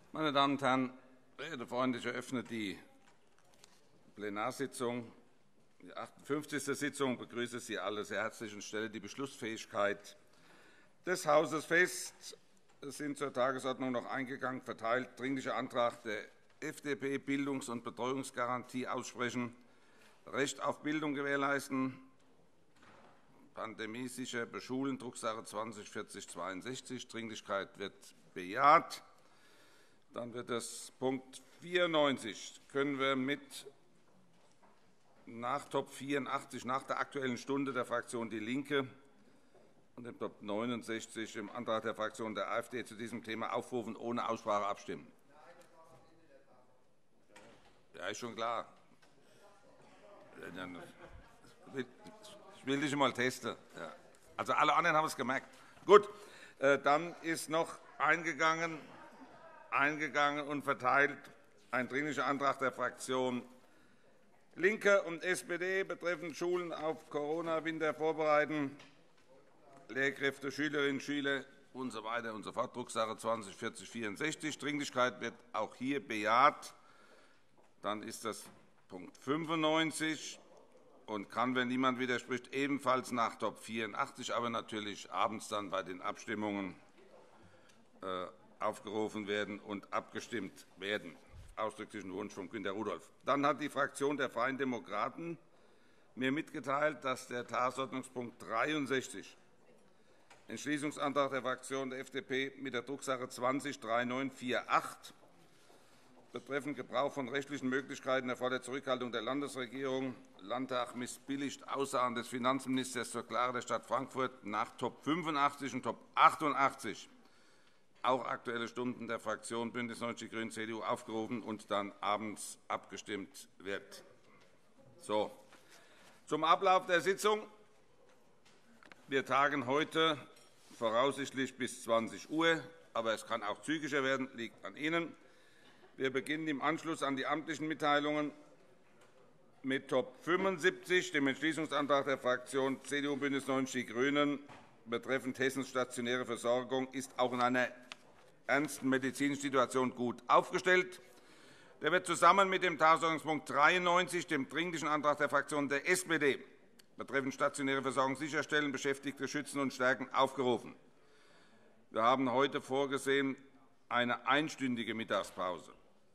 Meine Damen und Herren, verehrte Freunde, ich eröffne die Plenarsitzung, die 58. Sitzung. Ich begrüße Sie alle sehr herzlich und stelle die Beschlussfähigkeit des Hauses fest. Es sind zur Tagesordnung noch eingegangen, verteilt Dringlicher Antrag der FDP, Bildungs- und Betreuungsgarantie aussprechen, Recht auf Bildung gewährleisten, pandemiesicher beschulen, Drucksache 20/4062. Dringlichkeit wird bejaht. Dann wird es Punkt 94. Können wir mit nach Top 84 nach der Aktuellen Stunde der Fraktion DIE LINKE und dem Top 69 im Antrag der Fraktion der AfD zu diesem Thema aufrufen, ohne Aussprache abstimmen? Ja, ist schon klar. Ich will dich mal testen. Ja. Also alle anderen haben es gemerkt. Gut, dann ist noch eingegangen und verteilt ein Dringlicher Antrag der Fraktion LINKE und SPD betreffend Schulen auf Corona-Winter vorbereiten, Lehrkräfte, Schülerinnen und Schüler usw. und so fort. Drucksache 20/4064. Dringlichkeit wird auch hier bejaht. Dann ist das Punkt 95 und kann, wenn niemand widerspricht, ebenfalls nach Top 84, aber natürlich abends dann bei den Abstimmungen aufgerufen werden und abgestimmt werden. Ausdrücklichen Wunsch von Günter Rudolph. Dann hat die Fraktion der Freien Demokraten mir mitgeteilt, dass der Tagesordnungspunkt 63, Entschließungsantrag der Fraktion der FDP mit der Drucksache 20-3948, betreffend Gebrauch von rechtlichen Möglichkeiten erfordert Zurückhaltung der Landesregierung. Landtag missbilligt Aussagen des Finanzministers zur Klage der Stadt Frankfurt nach Top 85 und Top 88. Auch Aktuelle Stunden der Fraktion BÜNDNIS 90 die GRÜNEN, CDU aufgerufen und dann abends abgestimmt wird. So. Zum Ablauf der Sitzung. Wir tagen heute voraussichtlich bis 20 Uhr, aber es kann auch zügiger werden, liegt an Ihnen. Wir beginnen im Anschluss an die amtlichen Mitteilungen mit Top 75, dem Entschließungsantrag der Fraktion CDU und BÜNDNIS 90 die GRÜNEN betreffend Hessens stationäre Versorgung ist auch in einer ernsten medizinischen Situation gut aufgestellt. Der wird zusammen mit dem Tagesordnungspunkt 93, dem Dringlichen Antrag der Fraktion der SPD betreffend stationäre Versorgung sicherstellen, Beschäftigte schützen und stärken, aufgerufen. Wir haben heute vorgesehen eine einstündige Mittagspause.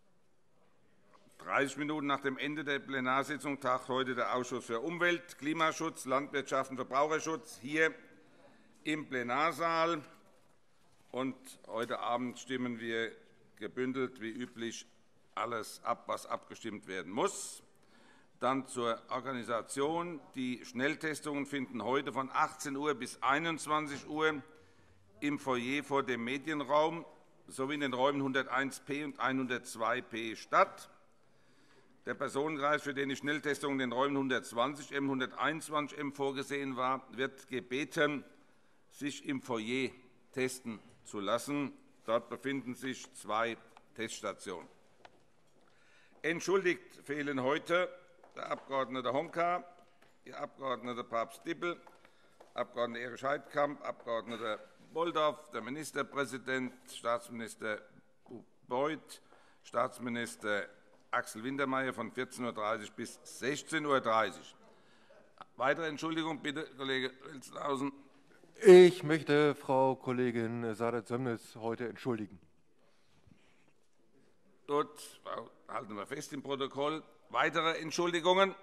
30 Minuten nach dem Ende der Plenarsitzung tagt heute der Ausschuss für Umwelt, Klimaschutz, Landwirtschaft und Verbraucherschutz hier im Plenarsaal. Und heute Abend stimmen wir gebündelt wie üblich alles ab, was abgestimmt werden muss. Dann zur Organisation. Die Schnelltestungen finden heute von 18 Uhr bis 21 Uhr im Foyer vor dem Medienraum sowie in den Räumen 101p und 102p statt. Der Personenkreis, für den die Schnelltestung in den Räumen 120m und 121m vorgesehen war, wird gebeten, sich im Foyer testen zu lassen. Dort befinden sich 2 Teststationen. Entschuldigt fehlen heute der Abg. Honka, die Abg. Papst-Dippel, Abg. Erich Heidkamp, Abg. Bolldorf, der Ministerpräsident, Staatsminister Beuth, Staatsminister Axel Wintermeyer von 14:30 Uhr bis 16:30 Uhr. Weitere Entschuldigung, bitte, Kollege Welzenhausen. Ich möchte Frau Kollegin Saadet-Sömnitz heute entschuldigen. Gut, halten wir fest im Protokoll. Weitere Entschuldigungen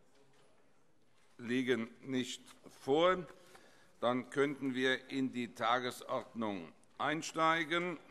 liegen nicht vor. Dann könnten wir in die Tagesordnung einsteigen.